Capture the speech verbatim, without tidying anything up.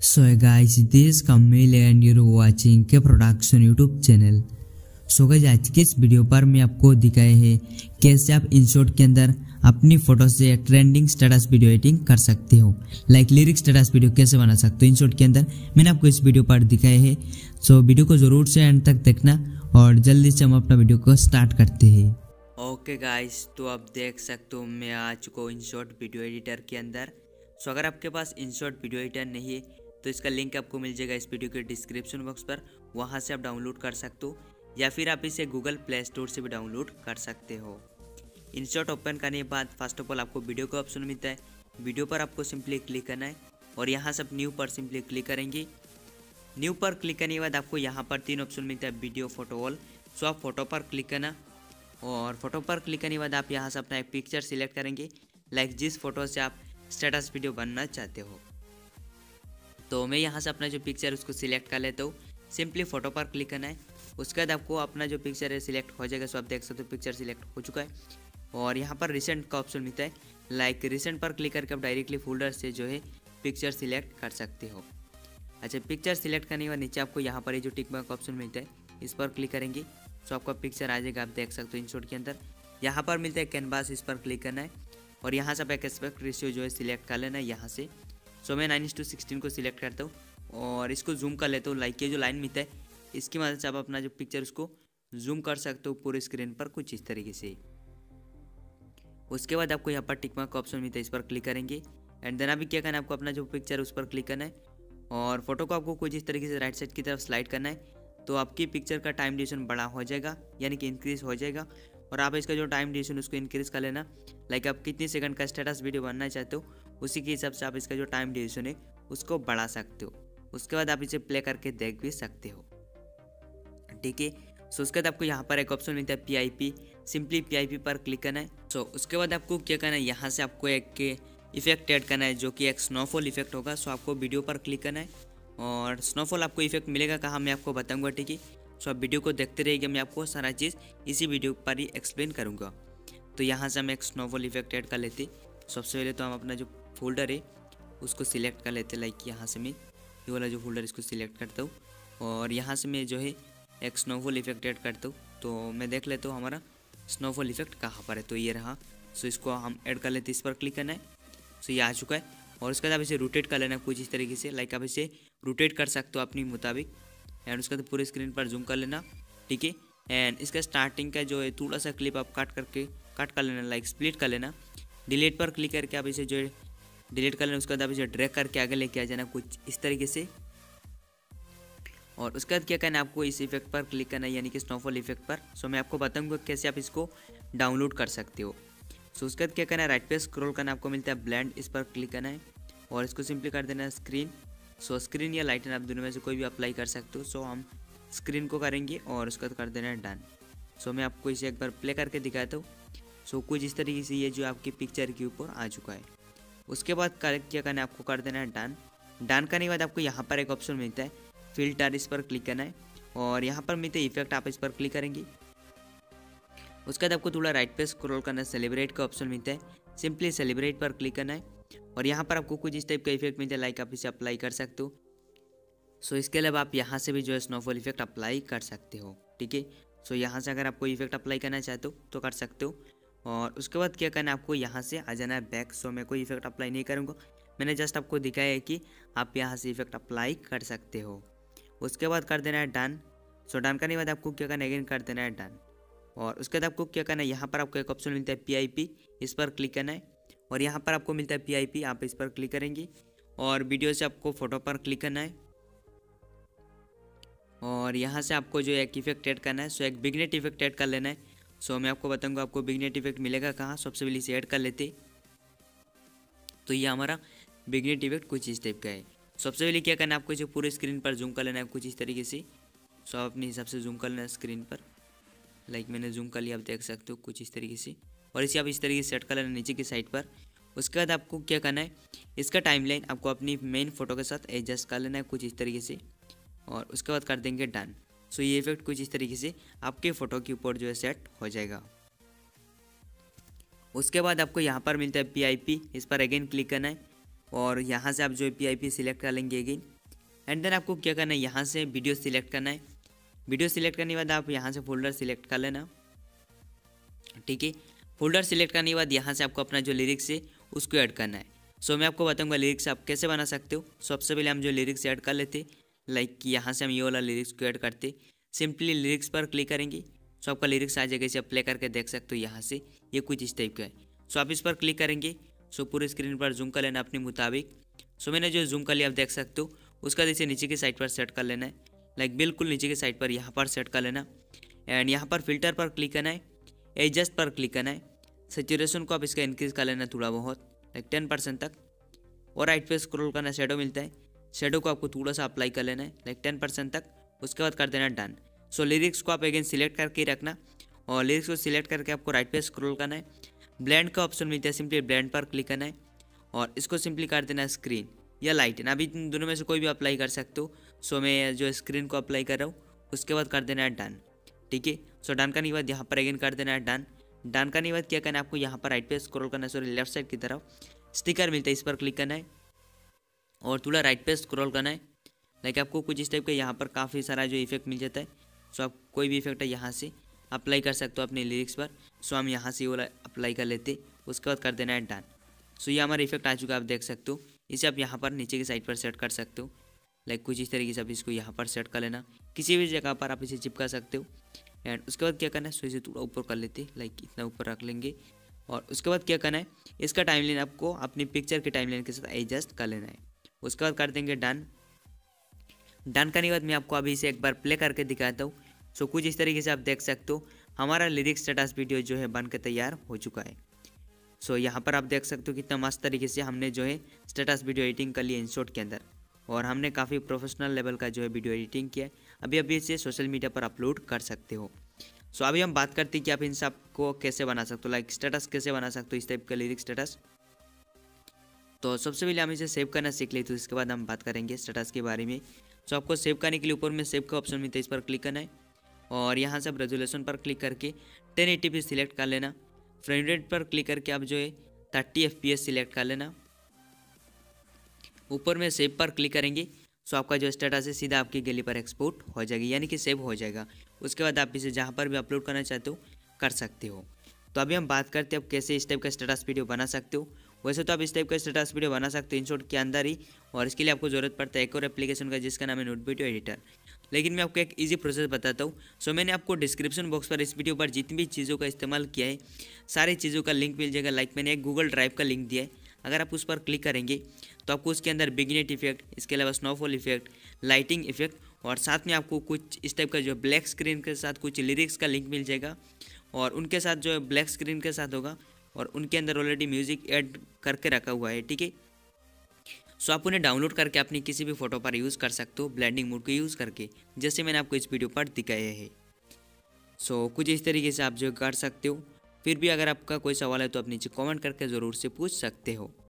So hey guys, this is Kamil and you're watching के production YouTube channel. So guys, आज के इस video पर मैं आपको दिखाए हैं कैसे आप InShot के अंदर अपनी फोटो से ट्रेंडिंग स्टेटस वीडियो एडिटिंग कर सकते हो। लाइक लिरिक स्टेटस वीडियो कैसे बना सकते हो InShot के अंदर, मैंने आपको इस वीडियो पर दिखाए हैं। सो वीडियो को जरूर से एंड तक देखना और जल्दी से हम अपना वीडियो को स्टार्ट करते हैं। ओके गाइस, तो आप देख सकते हो मैं आ चुका हूँ InShot वीडियो एडिटर के अंदर। सो अगर आपके पास InShot वीडियो एडिटर नहीं है तो इसका लिंक आपको मिल जाएगा इस वीडियो के डिस्क्रिप्शन बॉक्स पर, वहाँ से आप डाउनलोड कर सकते हो या फिर आप इसे गूगल प्ले स्टोर से भी डाउनलोड कर सकते हो। InShot ओपन करने के बाद फर्स्ट ऑफ ऑल आपको वीडियो का ऑप्शन मिलता है। वीडियो पर आपको सिंपली क्लिक करना है और यहाँ से आप न्यू पर सिंपली क्लिक करेंगे। न्यू पर क्लिक करने के बाद आपको यहाँ पर तीन ऑप्शन मिलता है, वीडियो, फोटो, ऑल। सो आप फोटो पर क्लिक करना और फोटो पर क्लिक करने के बाद आप यहाँ से अपना एक पिक्चर सिलेक्ट करेंगे, लाइक जिस फोटो से आप स्टेटस वीडियो बनना चाहते हो। तो मैं यहाँ से अपना जो पिक्चर उसको सिलेक्ट कर लेता हूँ। सिंपली फोटो पर क्लिक करना है, उसके बाद आपको अपना जो पिक्चर है सिलेक्ट हो जाएगा। सो आप देख सकते हो पिक्चर सिलेक्ट हो चुका है और यहाँ पर रिसेंट का ऑप्शन मिलता है। लाइक रिसेंट पर क्लिक करके आप डायरेक्टली फोल्डर से जो है पिक्चर सिलेक्ट कर सकते हो। अच्छा, पिक्चर सिलेक्ट करने के बाद नीचे आपको यहाँ पर ये जो टिक मार्क का ऑप्शन मिलता है, इस पर क्लिक करेंगे तो आपका पिक्चर आ जाएगा। आप देख सकते हो InShot के अंदर यहाँ पर मिलता है कैनवास, इस पर क्लिक करना है और यहाँ से आप एक एस्पेक्ट रेशियो जो है सिलेक्ट कर लेना है यहाँ से। सो मैं नाइन इस टू सिक्सटीन को सिलेक्ट करता हूँ और इसको जूम कर लेता हूँ। लाइक ये जो लाइन मिलता है इसकी मदद से आप अपना जो पिक्चर उसको जूम कर सकते हो पूरे स्क्रीन पर कुछ इस तरीके से। उसके बाद आपको यहाँ पर टिक मार्क का ऑप्शन मिलता है, इस पर क्लिक करेंगे एंड देन अभी क्या करना है, आपको अपना जो पिक्चर उस पर क्लिक करना है और फोटो को आपको कुछ इस तरीके से राइट साइड की तरफ स्लाइड करना है। तो आपकी पिक्चर का टाइम ड्यूरेशन बड़ा हो जाएगा, यानी कि इंक्रीज हो जाएगा और आप इसका जो टाइम ड्यूरेशन उसको इंक्रीज कर लेना। लाइक आप कितनी सेकंड का स्टेटस वीडियो बनना चाहते हो उसी के हिसाब से आप इसका जो टाइम ड्यूरेशन है उसको बढ़ा सकते हो। उसके बाद आप इसे प्ले करके देख भी सकते हो, ठीक है। सो उसके बाद आपको यहाँ पर एक ऑप्शन मिलता है P I P, simply P I P पर क्लिक करना है। सो उसके बाद आपको क्या करना है, यहाँ से आपको एक इफेक्ट ऐड करना है जो कि एक स्नोफॉल इफेक्ट होगा। सो आपको वीडियो पर क्लिक करना है और स्नोफॉल आपको इफेक्ट मिलेगा कहाँ मैं आपको बताऊँगा, ठीक है। सो आप वीडियो को देखते रहिएगा, मैं आपको सारा चीज़ इसी वीडियो पर ही एक्सप्लेन करूँगा। तो यहाँ से हम एक स्नोफॉल इफेक्ट ऐड कर लेते। सबसे पहले तो हम अपना जो फोल्डर है उसको सिलेक्ट कर लेते। लाइक यहाँ से मैं ये वाला जो फोल्डर इसको सिलेक्ट करता हूँ और यहाँ से मैं जो है एक स्नोफॉल इफेक्ट ऐड करता हूँ। तो मैं देख लेता हूँ हमारा स्नोफॉल इफेक्ट कहाँ पर है, तो ये रहा। सो इसको हम ऐड कर लेते, इस पर क्लिक करना है। सो ये आ चुका है और उसके बाद आप इसे रोटेट कर लेना कुछ इस तरीके से। लाइक आप इसे रोटेट कर सकते हो अपनी मुताबिक एंड उसके बाद पूरे स्क्रीन पर जूम कर लेना, ठीक है। एंड इसका स्टार्टिंग का जो है थोड़ा सा क्लिप आप काट करके कट कर लेना, लाइक स्प्लिट कर लेना। डिलीट पर क्लिक करके आप इसे जो है डिलीट कर लेना। उसके बाद आप इसे ड्रैग करके आगे लेके आ जाना कुछ इस तरीके से और उसके बाद क्या करना है, आपको इस इफेक्ट पर क्लिक करना है, यानी कि स्नोफॉल इफेक्ट पर। सो मैं आपको बताऊंगा कैसे आप इसको डाउनलोड कर सकते हो। सो उसके बाद क्या करना है, राइट पे स्क्रॉल करना, आपको मिलता है ब्लेंड, इस पर क्लिक करना है और इसको सिंपली कर देना है स्क्रीन। सो स्क्रीन या लाइटन आप दोनों में से कोई भी अप्लाई कर सकते हो। सो हम स्क्रीन को करेंगे और उसके बाद कर देना है डन। सो मैं आपको इसे एक बार प्ले करके दिखाता हूँ। सो कुछ इस तरीके से ये जो आपकी पिक्चर के ऊपर आ चुका है। उसके बाद क्या करना है, आपको कर देना है डन। डन करने के बाद आपको यहाँ पर एक ऑप्शन मिलता है फिल्टर, इस पर क्लिक करना है और यहाँ पर मिलते हैं इफेक्ट, आप इस पर क्लिक करेंगे। उसके बाद आपको थोड़ा राइट पे स्क्रॉल करना है, सेलिब्रेट का ऑप्शन मिलता है, सिंपली सेलिब्रेट पर क्लिक करना है और यहाँ पर आपको कुछ इस टाइप का इफेक्ट मिलता है, लाइक आप इसे अप्लाई कर सकते हो। सो इसके अलावा आप यहाँ से भी जो है स्नोफॉल इफेक्ट अप्लाई कर सकते हो, ठीक है। सो यहाँ से अगर आप कोई इफेक्ट अप्लाई करना चाहते हो तो कर सकते हो और उसके बाद क्या करना है, आपको यहाँ से आ जाना है बैक। सो मैं कोई इफेक्ट अप्लाई नहीं करूँगा, मैंने जस्ट आपको दिखाया है कि आप यहाँ से इफेक्ट अप्लाई कर सकते हो। उसके बाद कर देना है डन। सो डन करने के बाद आपको क्या करना है, अगेन कर देना है डन और उसके बाद आपको क्या करना है, यहाँ पर आपको एक ऑप्शन मिलता है पी आई पी, इस पर क्लिक करना है और यहाँ पर आपको मिलता है पी आई पी, आप इस पर क्लिक करेंगे और वीडियो से आपको फोटो पर क्लिक करना है और यहाँ से आपको जो एक इफेक्ट ऐड करना है। सो एक बिगनेट इफेक्ट ऐड कर लेना है। सो मैं आपको बताऊंगा आपको बिगनेट इफेक्ट मिलेगा कहाँ। सबसे पहले इसे ऐड कर लेते, तो ये हमारा बिगनेट इफेक्ट कुछ इस टाइप का है। सबसे पहले क्या करना है, आपको इसे पूरे स्क्रीन पर जूम कर लेना है कुछ इस तरीके से। सो आप अपने हिसाब से जूम कर लेना स्क्रीन पर, लाइक मैंने जूम कर लिया, आप देख सकते हो कुछ इस तरीके से और इसे आप इस तरीके से सेट कर लेना नीचे की साइड पर। उसके बाद आपको क्या करना है, इसका टाइमलाइन आपको अपनी मेन फोटो के साथ एडजस्ट कर लेना है कुछ इस तरीके से और उसके बाद कर देंगे डन। सो ये इफेक्ट कुछ इस तरीके से आपके फ़ोटो के ऊपर जो है सेट हो जाएगा। उसके बाद आपको यहाँ पर मिलता है पी आई पी, इस पर अगेन क्लिक करना है और यहाँ से आप जो है पी आई पी सिलेक्ट कर लेंगे अगेन एंड देन आपको क्या करना है, यहाँ से वीडियो सिलेक्ट करना है। वीडियो सिलेक्ट करने के बाद आप यहाँ से फोल्डर सिलेक्ट कर लेना, ठीक है। फोल्डर सिलेक्ट करने के बाद यहाँ से आपको अपना जो लिरिक्स है उसको ऐड करना है। सो so, मैं आपको बताऊंगा लिरिक्स आप कैसे बना सकते हो। सबसे पहले हम जो लिरिक्स ऐड कर लेते, लाइक यहाँ से हम ये वाला लिरिक्स को ऐड करते, सिंपली लिरिक्स पर क्लिक करेंगे। सो आपका लिरिक्स आ जाएगा, इसे आप प्ले करके देख सकते हो। यहाँ से ये कुछ इस टाइप का है। सो आप इस पर क्लिक करेंगे। सो पूरे स्क्रीन पर जूम कर लेना अपने मुताबिक। सो मैंने जो जूम कर लिया आप देख सकते हो। उसका जैसे नीचे की साइड पर सेट कर लेना है, लाइक बिल्कुल नीचे की साइड पर यहाँ पर सेट कर लेना। एंड यहाँ पर फिल्टर पर क्लिक करना है, एडजस्ट पर क्लिक करना है। सैचुरेशन को आप इसका इंक्रीज कर लेना थोड़ा बहुत, लाइक टेन परसेंट तक। और राइट पे स्क्रॉल करना, शेडो मिलता है, शेडो को आपको थोड़ा सा अप्लाई कर लेना है, लाइक टेन परसेंट तक। उसके बाद कर देना डन। सो लिरिक्स को आप अगेन सिलेक्ट करके रखना, और लिरिक्स को सिलेक्ट करके आपको राइट पे स्क्रॉल करना है। ब्लेंड का ऑप्शन मिलता है, सिंपली ब्लेंड पर क्लिक करना है और इसको सिंपली कर देना स्क्रीन या लाइटन। अभी इन दोनों में से कोई भी अप्लाई कर सकते हो। सो मैं जो स्क्रीन को अप्लाई कर रहा हूँ, उसके बाद कर देना है डन, ठीक है। सो डन करने के बाद यहाँ पर अगेन कर देना है डन। डन करने के बाद क्या करना है, आपको यहाँ पर राइट पे स्क्रॉल करना है, सॉरी लेफ्ट साइड की तरफ स्टिकर मिलता है, इस पर क्लिक करना है और थोड़ा राइट पे स्क्रॉल करना है। लाइक आपको कुछ इस टाइप का यहाँ पर काफ़ी सारा जो इफेक्ट मिल जाता है। सो आप कोई भी इफेक्ट है यहाँ से अप्लाई कर सकते हो अपने लिरिक्स पर। सो हम यहाँ से वो अप्लाई कर लेते, उसके बाद कर देना है डन। सो ये हमारा इफेक्ट आ चुका है, आप देख सकते हो। इसे आप यहाँ पर नीचे की साइड पर सेट कर सकते हो, लाइक कुछ इस तरीके से आप इसको यहाँ पर सेट कर लेना। किसी भी जगह पर आप इसे चिपका सकते हो। एंड उसके बाद क्या करना है, सो इसे थोड़ा ऊपर कर लेते, लाइक इतना ऊपर रख लेंगे। और उसके बाद क्या करना है, इसका टाइमलाइन आपको अपनी पिक्चर के टाइमलाइन के साथ एडजस्ट कर लेना है। उसके बाद कर देंगे डन। डन करने के बाद मैं आपको अभी इसे एक बार प्ले करके दिखाता हूँ। सो कुछ इस तरीके से आप देख सकते हो, हमारा लिरिक्स स्टेटस वीडियो जो है बन के तैयार हो चुका है। सो यहाँ पर आप देख सकते हो कितना मस्त तरीके से हमने जो है स्टेटस वीडियो एडिटिंग कर लिया InShot के अंदर, और हमने काफ़ी प्रोफेशनल लेवल का जो है वीडियो एडिटिंग किया है। अभी अभी इसे सोशल मीडिया पर अपलोड कर सकते हो। सो अभी हम बात करते हैं कि आप इन सब को कैसे बना सकते हो, लाइक स्टेटस कैसे बना सकते हो, इस टाइप का लिरिक्स स्टेटस। तो सबसे पहले हम इसे सेव करना सीख लेते, तो इसके बाद हम बात करेंगे स्टेटस के बारे में। सो आपको सेव करने के लिए ऊपर में सेव का ऑप्शन मिलता है, इस पर क्लिक करना है और यहाँ से आप रेजोल्यूशन पर क्लिक करके टेन एटी पी सिलेक्ट कर लेना। फ्रेम रेट पर क्लिक करके आप जो है thirty F P S select कर लेना। ऊपर में सेव पर क्लिक करेंगे, सो आपका जो स्टेटस है सीधा आपकी गैलरी पर एक्सपोर्ट हो जाएगी, यानी कि सेव हो जाएगा। उसके बाद आप इसे जहाँ पर भी अपलोड करना चाहते हो कर सकते हो। तो अभी हम बात करते हैं आप कैसे इस टाइप का स्टेटस वीडियो बना सकते हो। वैसे तो आप इस टाइप का स्टेटस वीडियो बना सकते हो InShot के अंदर ही, और इसके लिए आपको जरूरत पड़ता है एक और एप्लीकेशन का, जिसका नाम है नोट वीडियो एडिटर। लेकिन मैं आपको एक इजी प्रोसेस बताता हूँ। सो मैंने आपको डिस्क्रिप्शन बॉक्स पर इस वीडियो पर जितनी भी चीज़ों का इस्तेमाल किया है, सारी चीज़ों का लिंक मिल जाएगा। लाइक मैंने एक गूगल ड्राइव का लिंक दिया है, अगर आप उस पर क्लिक करेंगे तो आपको उसके अंदर बिगनेट इफेक्ट, इसके अलावा स्नोफॉल इफेक्ट, लाइटिंग इफेक्ट, और साथ में आपको कुछ इस टाइप का जो ब्लैक स्क्रीन के साथ कुछ लिरिक्स का लिंक मिल जाएगा, और उनके साथ जो ब्लैक स्क्रीन के साथ होगा, और उनके अंदर ऑलरेडी म्यूजिक ऐड करके रखा हुआ है, ठीक है। सो आप उन्हें डाउनलोड करके अपनी किसी भी फोटो पर यूज़ कर सकते हो, ब्लेंडिंग मोड को यूज़ करके, जैसे मैंने आपको इस वीडियो पर दिखाया है। सो कुछ इस तरीके से आप जो कर सकते हो। फिर भी अगर आपका कोई सवाल है तो आप नीचे कमेंट करके ज़रूर से पूछ सकते हो।